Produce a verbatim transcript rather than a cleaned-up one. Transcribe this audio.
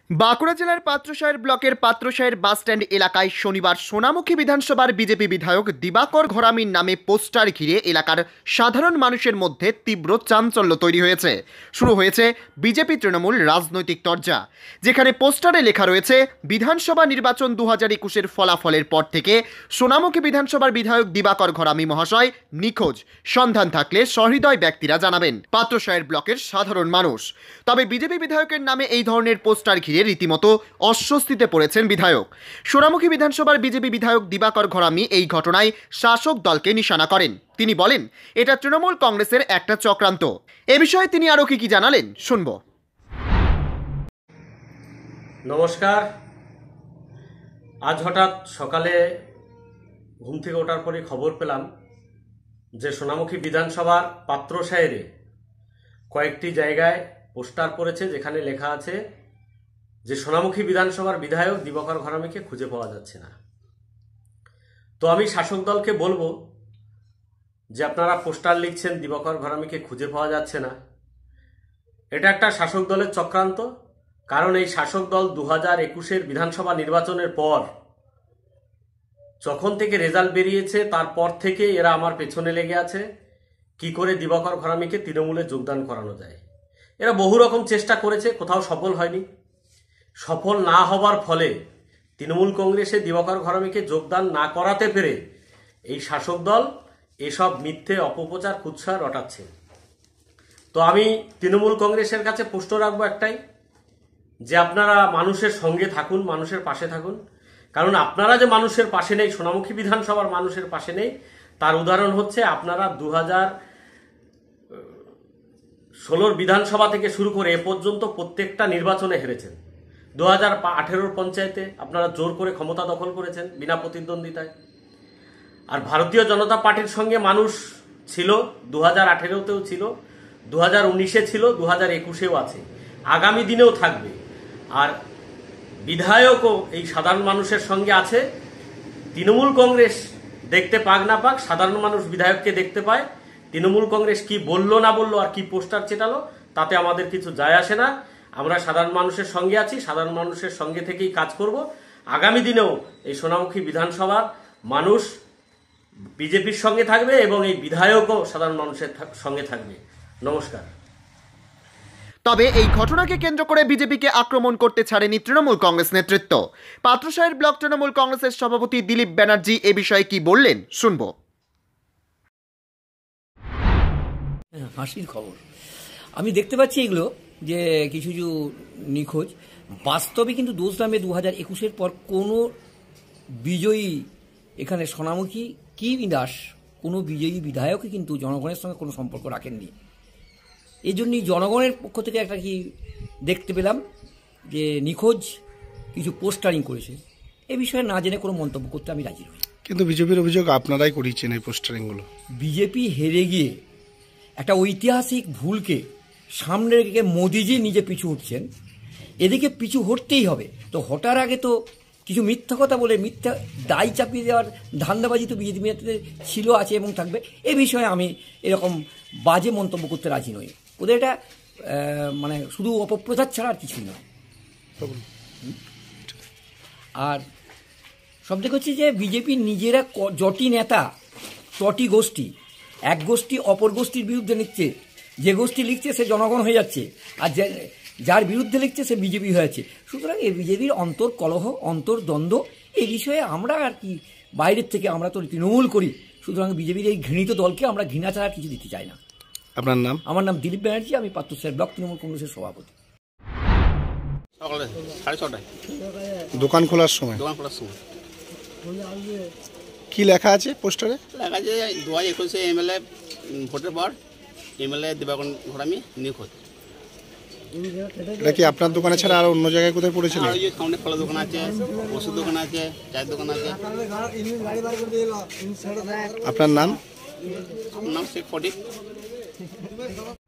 বাঁকুড়া জেলার পাত্রসায়ের ব্লকের পাত্রসায়ের বাসস্ট্যান্ড এলাকায় শনিবার সোনামুখী বিধানসভার বিজেপি বিধায়ক দিবাকর ঘরামির নামে পোস্টার ঘিরে এলাকার সাধারণ মানুষের মধ্যে তীব্র চাঞ্চল্য তৈরি হয়েছে। শুরু হয়েছে বিজেপি তৃণমূল রাজনৈতিক তরজা, যেখানে পোস্টারে লেখা রয়েছে বিধানসভা নির্বাচন দু হাজার একুশের ফলাফলের পর থেকে সোনামুখী বিধানসভার বিধায়ক দিবাকর ঘরামি মহাশয় নিখোঁজ, সন্ধান থাকলে সহৃদয় ব্যক্তিরা জানাবেন। পাত্রসায়ের ব্লকের সাধারণ মানুষ। তবে বিজেপি বিধায়কের নামে এই ধরনের পোস্টার ঘিরে রীতিমতো অস্বস্তিতে পড়েছেন বিধায়ক। সোনামুখী বিধানসভার বিজেপি বিধায়ক দিবাকর ঘরামি এই ঘটনায় শাসক দলকে নিশানা করেন। তিনি বলেন, এটা তৃণমূল কংগ্রেসের একটা চক্রান্ত। এ বিষয়ে তিনি আরো কি কি জানালেন শুনব। নমস্কার। আজ হঠাৎ সকালে ঘুম থেকে ওঠার পরে খবর পেলাম যে সোনামুখী বিধানসভার পাত্রসায়েরে কয়েকটি জায়গায় পোস্টার পড়েছে, যেখানে লেখা আছে যে সোনামুখী বিধানসভার বিধায়ক দিবাকর ঘরামিকে খুঁজে পাওয়া যাচ্ছে না। তো আমি শাসক দলকে বলবো যে আপনারা পোস্টার লিখছেন দিবাকর ঘরামিকে খুঁজে পাওয়া যাচ্ছে না, এটা একটা শাসক দলের চক্রান্ত। কারণ এই শাসক দল দু হাজার একুশের বিধানসভা নির্বাচনের পর যখন থেকে রেজাল্ট বেরিয়েছে তারপর থেকে এরা আমার পেছনে লেগে আছে কি করে দিবাকর ঘরামিকে তৃণমূলে যোগদান করানো যায়। এরা বহু রকম চেষ্টা করেছে, কোথাও সফল হয়নি। সফল না হবার ফলে তৃণমূল কংগ্রেসে দিবাকর ঘরামিকে যোগদান না করাতে পেরে এই শাসক দল এসব মিথ্যে অপপ্রচার কুৎসা রটাচ্ছে। তো আমি তৃণমূল কংগ্রেসের কাছে প্রশ্ন রাখবো একটাই, যে আপনারা মানুষের সঙ্গে থাকুন, মানুষের পাশে থাকুন। কারণ আপনারা যে মানুষের পাশে নেই, সোনামুখী বিধানসভার মানুষের পাশে নেই, তার উদাহরণ হচ্ছে আপনারা দু হাজার ষোলোর বিধানসভা থেকে শুরু করে এ পর্যন্ত প্রত্যেকটা নির্বাচনে হেরেছেন। দু হাজার আঠেরোর পঞ্চায়েতে আপনারা জোর করে ক্ষমতা দখল করেছেন বিনা প্রতিদ্বন্দ্বিতায়। আর ভারতীয় জনতা পার্টির সঙ্গে মানুষ ছিল, দু হাজার আঠেরোতেও ছিল, দু হাজার উনিশে ছিল, দু হাজার একুশেও আছে, আগামী দিনেও থাকবে। আর বিধায়কও এই সাধারণ মানুষের সঙ্গে আছে। তৃণমূল কংগ্রেস দেখতে পাক না পাক, সাধারণ মানুষ বিধায়ককে দেখতে পায়। তৃণমূল কংগ্রেস কি বললো না বললো আর কি পোস্টার চেটালো তাতে আমাদের কিছু যায় আসে না। আমরা সাধারণ মানুষের সঙ্গে আছি, সাধারণ মানুষের সঙ্গে থেকেই কাজ করব। আগামী দিনেও এই সোনামুখী বিধানসভার মানুষ বিজেপির সঙ্গে থাকবে এবং এই বিধায়কও সাধারণ মানুষের সঙ্গে থাকবে। নমস্কার। তবে এই ঘটনাকে কেন্দ্র করে বিজেপিকে আক্রমণ করতে ছাড়েনি তৃণমূল কংগ্রেস নেতৃত্ব। পাত্রসায়ের ব্লক তৃণমূল কংগ্রেসের সভাপতি দিলীপ ব্যানার্জি এ বিষয়ে কি বললেন শুনব। হাসির খবর আমি দেখতে পাচ্ছি এগুলো যে কিছু কিছু নিখোঁজ। বাস্তবে কিন্তু দোষ নামে দু হাজার একুশের পর কোনো বিজয়ী এখানে সোনামুখী কি দাস কোনো বিজয়ী বিধায়কই কিন্তু জনগণের সঙ্গে কোনো সম্পর্ক রাখেননি। এই জন্যই জনগণের পক্ষ থেকে একটা কি দেখতে পেলাম যে নিখোঁজ কিছু পোস্টারিং করেছে। এ বিষয়ে না জেনে কোনো মন্তব্য করতে আমি রাজি নই। কিন্তু বিজেপির অভিযোগ আপনারাই করিয়েছেন এই পোস্টারিংগুলো। বিজেপি হেরে গিয়ে একটা ঐতিহাসিক ভুলকে সামনে রেখে মোদিজি নিজে পিছু উঠছেন, এদিকে পিছু হটতেই হবে। তো হটার আগে তো কিছু মিথ্যা কথা বলে মিথ্যা দায় চাপিয়ে দেওয়ার ধান্দাবাজি তো বিজেপিতে ছিল, আছে এবং থাকবে। এ বিষয়ে আমি এরকম বাজে মন্তব্য করতে রাজি নই। ওদের এটা মানে শুধু অপপ্রচার ছাড়া আর কিছুই নয়। আর সব থেকে হচ্ছে যে বিজেপির নিজেরা জটি নেতা, চটি গোষ্ঠী, এক গোষ্ঠী অপর গোষ্ঠীর বিরুদ্ধে লিখছে, যে গোষ্ঠী লিখছে সে জনগণ হয়ে যাচ্ছে, আর যে যার বিরুদ্ধে লিখছে সে বিজেপি হয়েছে। সুতরাং এই বিজেপির অন্তর কলহ, অন্তর দ্বন্দ্ব, এই বিষয়ে আমরা আর কি বাইরের থেকে আমরা তো তৃণমূল করি, সুতরাং বিজেপির এই ঘৃণিত দলকে আমরা ঘৃণা ছাড়া কিছু দিতে চাই না। আপনার নাম? আমার নাম দিলীপ ব্যানার্জি, আমি পাত্রসায়ের ব্লক তৃণমূল কংগ্রেসের সভাপতি। সকালে সাড়ে ছটায় দোকান খোলার সময় দোকান খোলার সময় কি লেখা আছে পোস্টারে? লেখা আছে দু হাজার একুশে এমএলএ ভোটের পর এমএলএ দিবাকর ঘরামি নিখোঁজ। এটা কি আপনার দোকানে ছাড়া আর অন্য জায়গায় কোথায় পড়েছিল? আর ওই যে সামনে ফলের দোকান আছে, ওষুধ দোকান আছে, চায়ের দোকান আছে। আপনার নাম? আমার নাম শেখ ফটিক।